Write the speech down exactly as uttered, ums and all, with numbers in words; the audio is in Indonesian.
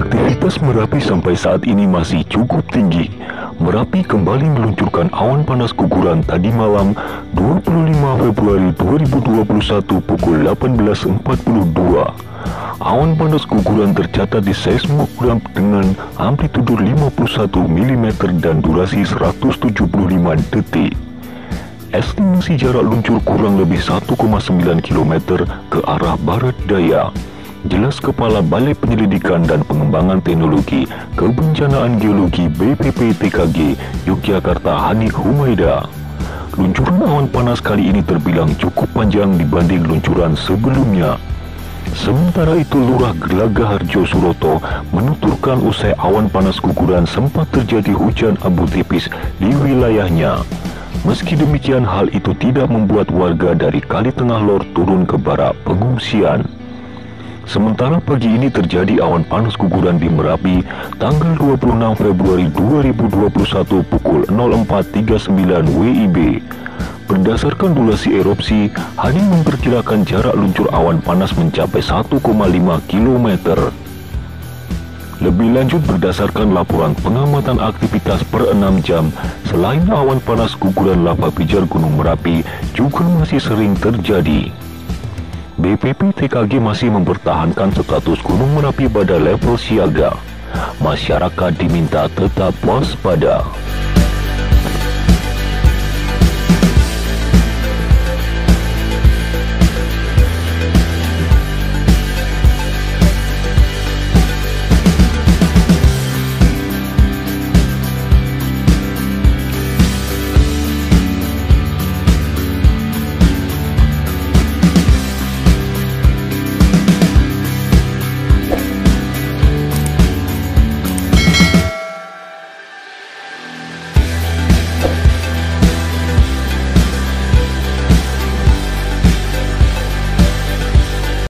Aktivitas Merapi sampai saat ini masih cukup tinggi. Merapi kembali meluncurkan awan panas guguran tadi malam dua puluh lima Februari dua ribu dua puluh satu pukul delapan belas empat puluh dua. Awan panas guguran tercatat di seismograf dengan amplitudo lima puluh satu milimeter dan durasi seratus tujuh puluh lima detik. Estimasi jarak luncur kurang lebih satu koma sembilan kilometer ke arah barat daya. Jelas Kepala Balai Penyelidikan dan Pengembangan Teknologi Kebencanaan Geologi B P P T K G Yogyakarta Hanik Humaida. Luncuran awan panas kali ini terbilang cukup panjang dibanding luncuran sebelumnya. Sementara itu, Lurah Gelagahharjo Suroto menuturkan usai awan panas guguran sempat terjadi hujan abu tipis di wilayahnya. Meski demikian, hal itu tidak membuat warga dari Kali Tengah Lor turun ke barak pengungsian. Sementara pagi ini terjadi awan panas guguran di Merapi tanggal dua puluh enam Februari dua ribu dua puluh satu pukul nol empat tiga puluh sembilan W I B. Berdasarkan durasi erupsi, Hanik memperkirakan jarak luncur awan panas mencapai satu koma lima kilometer. Lebih lanjut, berdasarkan laporan pengamatan aktivitas per enam jam, selain awan panas guguran lava pijar Gunung Merapi juga masih sering terjadi. B P P T K G masih mempertahankan status Gunung Merapi pada level siaga. Masyarakat diminta tetap waspada.